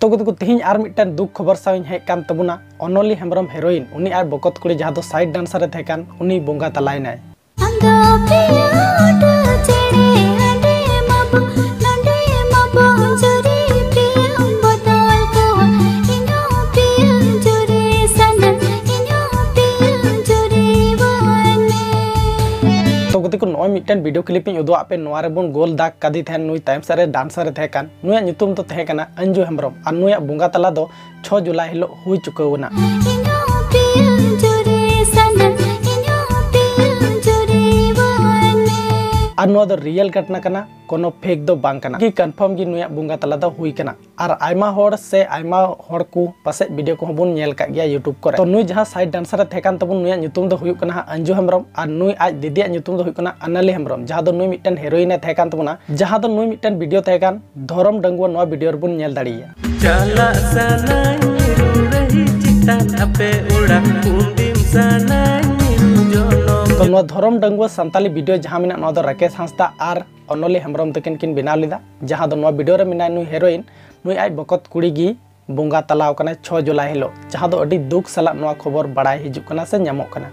तो तेज और मिट्टन दुख खबर साव हेज तबना अनोली हेम्ब्रम हेरोइन उनी आर बकत कुड़ी जहाँ साइड डांसर थेकान उनी बोंगा तलायनाय। तो नॉय मिट्टन वीडियो क्लिप उदुआ पे नोरे बन गोल दाग कदी थे नुई टाइम सारे डांसर थेकान नुया नितुम तो थेकाना अंजू हेम्ब्रम और नुया बोंगा तला दो 6 जुलाई हिलो हुई चुकावना। और नुआ दो रियल घटना कना कोनो फेक दो बांग कना कि कन्फर्म gi नुया बोंगा तला दो हुई कना और आयमा होड़ से आयमा होड़ को पासे वीडियो को बुन नेल का गया यूट्यूब करे। तो नुई जहां साइड डांसर थेकान तबुन नुया नितुम दो हुई कना अंजू हेम्ब्रम और नुई आज दीदिया नितुम दो हुई कना अनली हेम्ब्रम जहां दो नुई मिट्टन हेरोइन थेकान तबुना जहां दो नुई मिट्टन वीडियो थेकान धरम डंगुआ नुआ वीडियो बुन नेल दाड़िया। चला सनाई रही चितान अपे उड़ा कुंदिम सनाई तो नुआ धरम डंगुआ संताली वीडियो जहां मिना नुआ दो राकेश हांसदा और अनोली हेम्ब्रम तकिन किन बनाव लेदा जहां दो नुआ वीडियो रे मिना नुई हेरोइन नुई आज बकत कुड़ी गी बोंगा तलाव कना 6 जुलाई हिलो जहां दो अडी दुख सला नुआ खबर बड़ाई हिजु कना से ᱧᱟᱢᱚᱜ कना।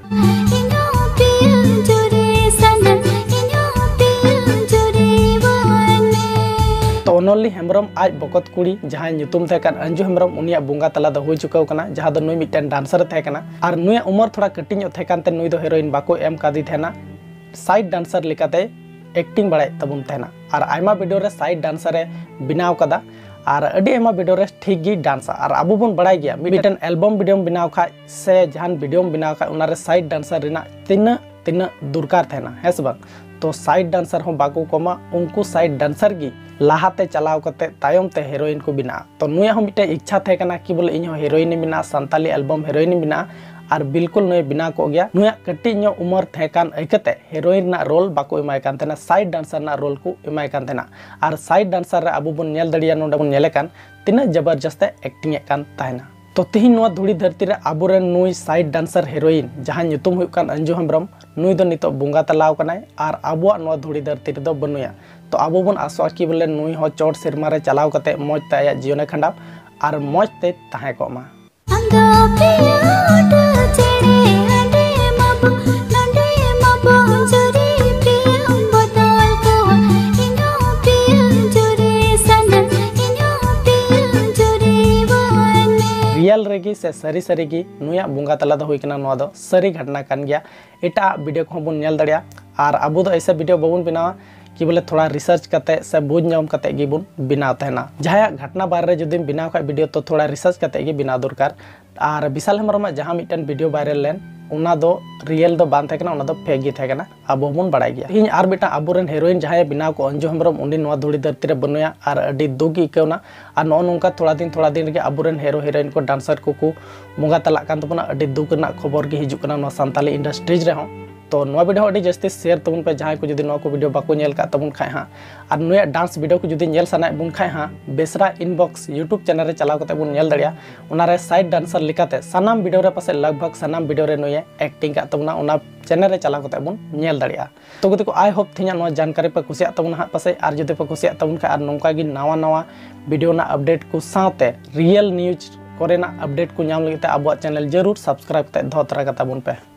तो अनोली हेम्ब्रम आज बकत कुड़ी जहां नितुम थेकान अंजू हेम्ब्रम उनिया बोंगा तला दो हुई चुकाव कना जहां दो नुई मिट्टन डांसर थेकाना और नुया उमर थोड़ा कटिंग थेकान ते नुई दो हेरोइन बाको एम कादी थेना साइड डांसर लेकाते एक्टिंग बड़ाय तबुन थेना और आयमा वीडियो रे साइड डांसर रे बनाव कदा और अडी आयमा वीडियो रे ठीक गी डांस और अबो बन बड़ाय गया मिट्टन एल्बम वीडियो बनाव खा से जहान वीडियो बनाव खा उनारे साइड डांसर रेना तीन दुरकार थेना है से बांग तो साइड डांसर हो बाको कोमा उनको साइड डांसर गी लाहाते चलाव कते तायम ते हेरोइन को बिना। तो नुया हो मिट्टे इच्छा थे कना कि बोले इन हेरोइन बिना संताली एल्बम हेरोइन बिना और बिल्कुल नुया बिना को गया नुया कटी नो उमर थे कान ऐकते हेरोइन ना रोल बाको एमाय कान तेना साइड डांसर ना रोल को एमाय कान तेना और साइड डांसर रे अबो बन नेल दड़िया नोडे बन नेले कान तिना जबरदस्त एक्टिंग कान ताहेना। तो तेहिन नुआ धुड़ी धरती रे आबोरेन नुई साइड डांसर हेरोइन जहां नितुम हुई कान अंजू हेम्ब्रम नुई दो नितो बोंगा तलाव कनाय और आबुआ नुआ धुड़ी धरती रे दो बनुया। तो आबो बन आसवा कि बोले नुई हो चोट सिरमा रे चलाव कते मौज ते आया जीवने खंडाव और मौज ते ताहे कोमा। रियल रेगी से सरी सरीगी नुया बोंगा तला दो हुई कना नुआ दो सरी घटना कान गया एटा वीडियो को बुन नेल दड़िया और अबो दो ऐसा वीडियो बबुन बनावा कि बोले थोड़ा रिसर्च करते से बुझ नाम करते गी बुन बनाव तहना जहां घटना बारे जुदी बनाव खा वीडियो तो थोड़ा रिसर्च करते गी बनाव दरकार और विशाल हेम्ब्रम जहां मिट्टन वीडियो वायरल लेन उना दो रियल दो बान थेकना उना दो फेक गी थेकना अबो बन बड़ाय गया। इन आर बेटा अबोरेन हेरोइन जहां बनाव को अंजू हेम्ब्रम उनी नुआ धुड़ी धरती रे बनुया और अडी दुख इकवना और नो नोंका थोड़ा दिन रे अबोरेन हेरो हेरोइन को डांसर को बोंगा तला कान तबना अडी दुख ना खबर गे हिजु कना नुआ संताली इंडस्ट्रीज रे हो। तो नुआ वीडियो अडी जस्ती शेयर तबुन पे जहां को जुदी नुआ को वीडियो बाको नेल का तबुन खाय हां और नुया डांस वीडियो को जुदी नेल सनाय बुन खाय हां बेसरा इनबॉक्स यूट्यूब चैनल रे चलाव कते बुन नेल दड़िया उनारे साइड डांसर लिकाते सनाम वीडियो रे पासे लगभग सनाम वीडियो रे नुया एक्टिंग का तबुना उना चैनल रे चलाव कते बुन नेल दड़िया। तो गति को आई होप थिना नुआ जानकारी पे कुसिया तबुन हा पासे और जुदी पे कुसिया तबुन खा और नोंका गी नवा वीडियो ना अपडेट को साथे रियल न्यूज कोरेना अपडेट को नाम लगते अब चैनल जरूर सब्सक्राइब ते धोतरा का तबुन पे।